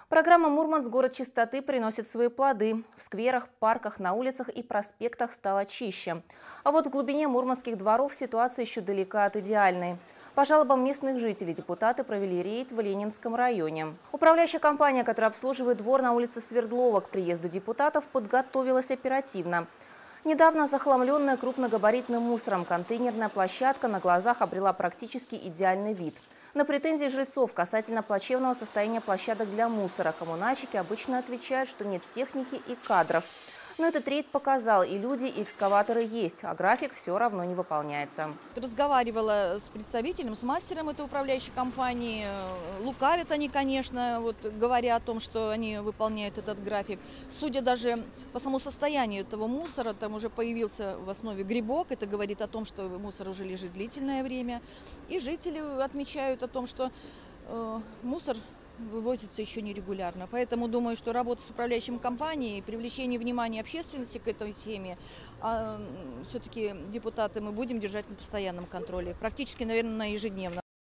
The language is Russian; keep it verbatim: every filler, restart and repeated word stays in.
Программа «Мурманск. Город чистоты» приносит свои плоды. В скверах, парках, на улицах и проспектах стало чище. А вот в глубине мурманских дворов ситуация еще далека от идеальной. По жалобам местных жителей депутаты провели рейд в Ленинском районе. Управляющая компания, которая обслуживает двор на улице Свердлова, к приезду депутатов подготовилась оперативно. Недавно захламленная крупногабаритным мусором контейнерная площадка на глазах обрела практически идеальный вид. На претензии жильцов касательно плачевного состояния площадок для мусора коммунальщики обычно отвечают, что нет техники и кадров. Но этот рейд показал, и люди, и экскаваторы есть, а график все равно не выполняется. Разговаривала с представителем, с мастером этой управляющей компании. Лукавят они, конечно, вот, говоря о том, что они выполняют этот график. Судя даже по самому состоянию этого мусора, там уже появился в основе грибок. Это говорит о том, что мусор уже лежит длительное время. И жители отмечают о том, что э, мусор вывозится еще нерегулярно. Поэтому думаю, что работа с управляющей компанией, привлечение внимания общественности к этой теме, а, все-таки депутаты мы будем держать на постоянном контроле. Практически, наверное, на ежедневном.